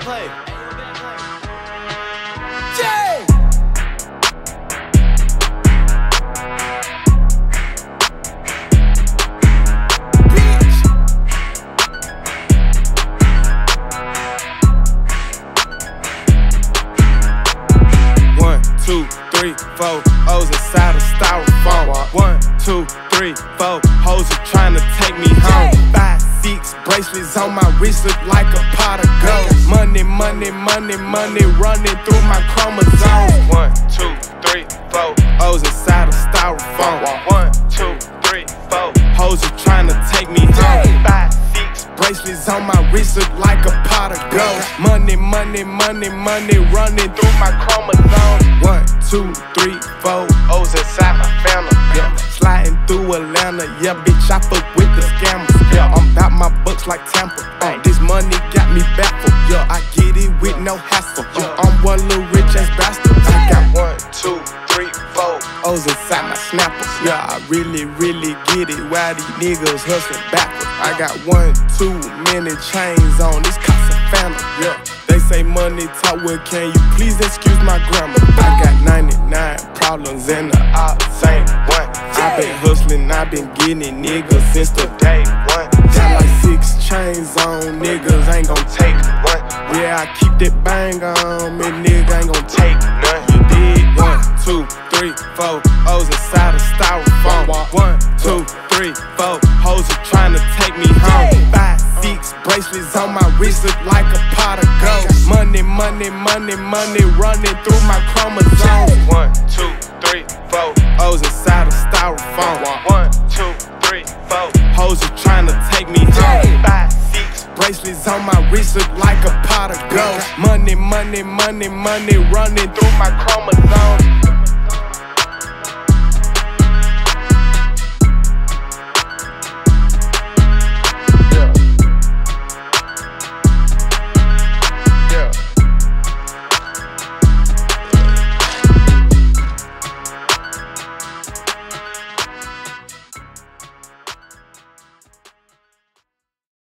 Jay! Bitch! 1, 2, 3, 4 O's inside a styrofoam. 1, 2, 3, 4 hoes are trying to take me home. 5, 6 bracelets on my wrist look like a pot of gold. Money, money, money, money running through my chromosomes. 1, 2, 3, 4 O's inside a styrofoam. 1, 2, 3, 4 hoes are trying to take me home. 5, 6 bracelets on my wrist look like a pot of gold. Money, money, money, money running through my chromosomes. 1, 2, 3, 4 O's inside my family. Yeah, sliding through Atlanta. Yeah, bitch, I fuck with the scammers. Yeah, I'm bout my bucks like Tampa. This money got me baffled. Yeah, I get it with no hassle. I'm one little rich ass bastard. I got 1, 2, 3, 4 O's inside my snappers. Yeah, I really, really get it. Why these niggas hustling backwards? I got 1, 2 many chains on. This Casa Phantom. Yeah, they say money talk. Well, can you please excuse my grammar? I got 99 problems and the odds ain't one. I been hustling, I been getting it, niggas, since the day one. Got like 6 chains on, niggas ain't gon' take one. Yeah, I keep that bang on me, nigga ain't gon' take none. You dig? 1, 2, 3, 4 O's inside a styrofoam. 1, 2, 3, 4 hoes are trying to take me home. 5, 6 bracelets on my wrist look like a pot of gold. Money, money, money, money running through my chromosomes. 1, 2, 3, 4 O's inside a styrofoam. 1, 2, 3, 4 hoes are trying to take me home. 5, 6 bracelets on my wrist look like a pot of gold. Money, money, money, money running through my chromosomes.